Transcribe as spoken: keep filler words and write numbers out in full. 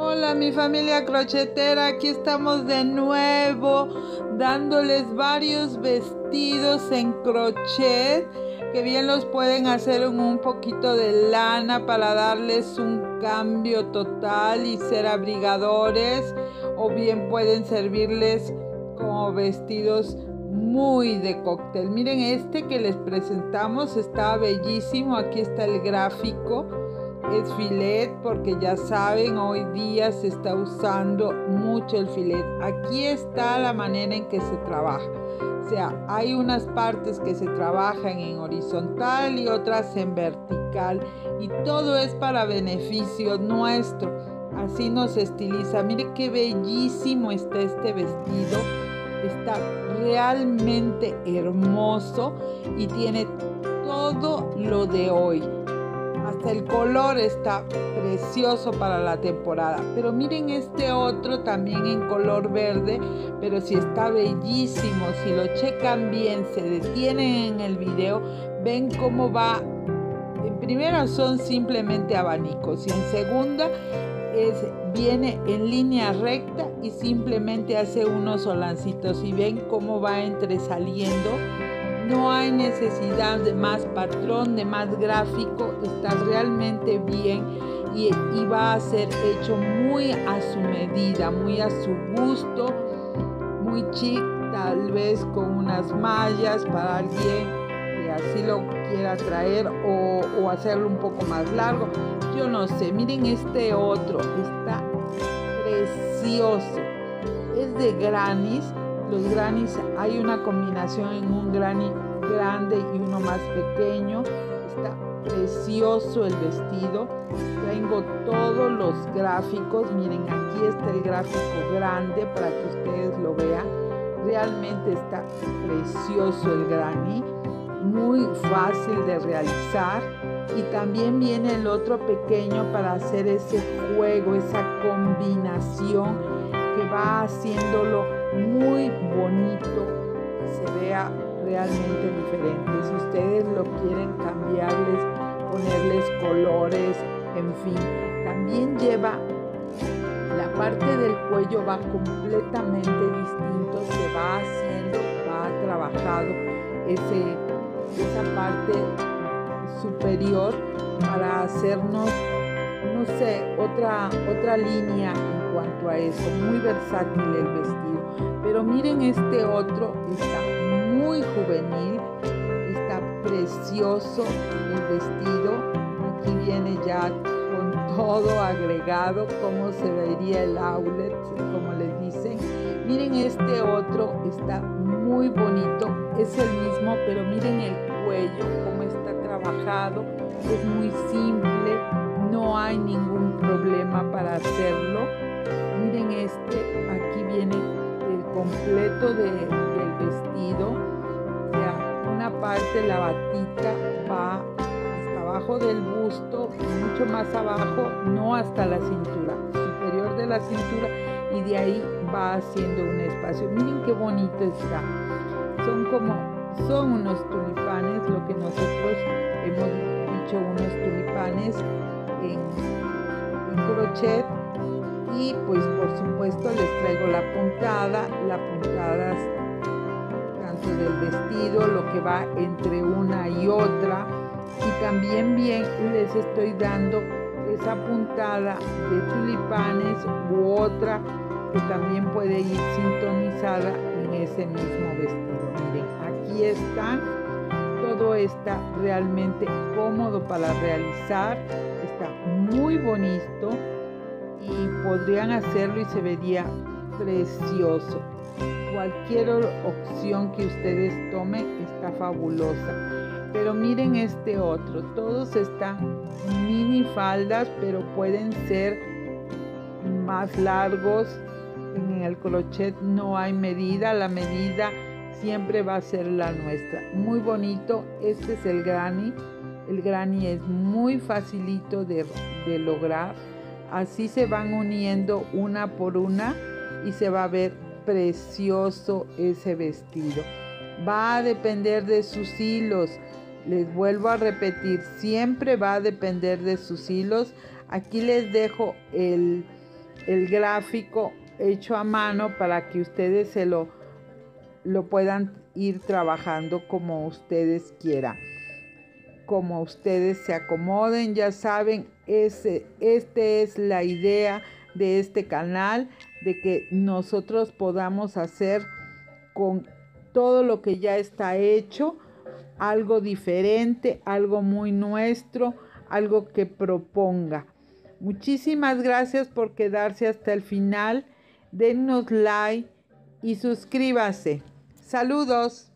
Hola mi familia crochetera, aquí estamos de nuevo dándoles varios vestidos en crochet que bien los pueden hacer en un poquito de lana para darles un cambio total y ser abrigadores, o bien pueden servirles como vestidos muy de cóctel. Miren, este que les presentamos está bellísimo. Aquí está el gráfico. Es filet porque ya saben, hoy día se está usando mucho el filet. Aquí está la manera en que se trabaja. O sea, hay unas partes que se trabajan en horizontal y otras en vertical. Y todo es para beneficio nuestro. Así nos estiliza. Mire qué bellísimo está este vestido. Está realmente hermoso y tiene todo lo de hoy. Hasta el color está precioso para la temporada. Pero miren este otro también en color verde, pero sí está bellísimo. Si lo checan bien, se detienen en el video, ven cómo va. En primera son simplemente abanicos y en segunda es, viene en línea recta y simplemente hace unos solancitos. Y ven cómo va entresaliendo. No hay necesidad de más patrón, de más gráfico, está realmente bien y, y va a ser hecho muy a su medida, muy a su gusto, muy chic, tal vez con unas mallas para alguien que así lo quiera traer o, o hacerlo un poco más largo. Yo no sé, miren este otro, está precioso, es de grannies. Los grannies, hay una combinación en un granny grande y uno más pequeño. Está precioso el vestido. Tengo todos los gráficos. Miren, aquí está el gráfico grande para que ustedes lo vean. Realmente está precioso el granny. Muy fácil de realizar. Y también viene el otro pequeño para hacer ese juego, esa combinación que va haciéndolo muy bonito, que se vea realmente diferente. Si ustedes lo quieren cambiarles, ponerles colores, en fin. También lleva la parte del cuello, va completamente distinto, se va haciendo, va trabajado ese, esa parte superior para hacernos, no sé, otra, otra línea en cuanto a eso. Muy versátil el vestido. Pero miren este otro, está muy juvenil, está precioso el vestido. Aquí viene ya con todo agregado, como se vería el outlet, como les dicen. Miren este otro, está muy bonito, es el mismo, pero miren el cuello, cómo está trabajado, es muy simple, no hay ningún problema para hacerlo. Miren este, aquí viene el completo de, del vestido, o sea, una parte, la batita va hasta abajo del busto, mucho más abajo, no hasta la cintura, superior de la cintura, y de ahí va haciendo un espacio. Miren qué bonito está, son como, son unos tulipanes, lo que nosotros hemos dicho, unos tulipanes en, en crochet. Y pues por supuesto les traigo la puntada, la puntada tanto del vestido, lo que va entre una y otra. Y también bien les estoy dando esa puntada de tulipanes u otra que también puede ir sintonizada en ese mismo vestido. Miren, aquí están, todo está realmente cómodo para realizar, está muy bonito. Y podrían hacerlo y se vería precioso. Cualquier opción que ustedes tomen está fabulosa. Pero miren este otro, todos están mini faldas, pero pueden ser más largos. En el crochet no hay medida, la medida siempre va a ser la nuestra. Muy bonito, este es el granny. El granny es muy facilito de, de lograr. Así se van uniendo una por una y se va a ver precioso ese vestido. Va a depender de sus hilos. Les vuelvo a repetir, siempre va a depender de sus hilos. Aquí les dejo el, el gráfico hecho a mano para que ustedes se lo, lo puedan ir trabajando como ustedes quieran, como ustedes se acomoden. Ya saben, ese, este es la idea de este canal, de que nosotros podamos hacer con todo lo que ya está hecho algo diferente, algo muy nuestro, algo que proponga. Muchísimas gracias por quedarse hasta el final. Denos like y suscríbase. Saludos.